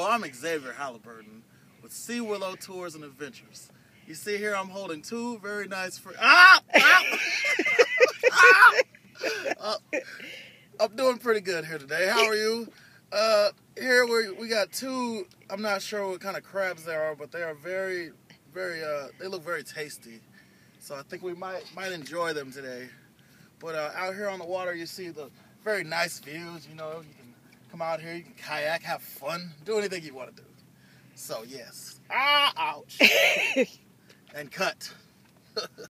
I'm Xavier Halliburton with Seawillow Tours and Adventures. You see here I'm holding two very nice friends. I'm doing pretty good here today. How are you? Here we got two, I'm not sure what kind of crabs they are, but they are very, they look very tasty. So I think we might enjoy them today. But out here on the water, you see the very nice views. You know, you can come out here, you can kayak, have fun, do anything you want to do. So yes. Ouch. And cut.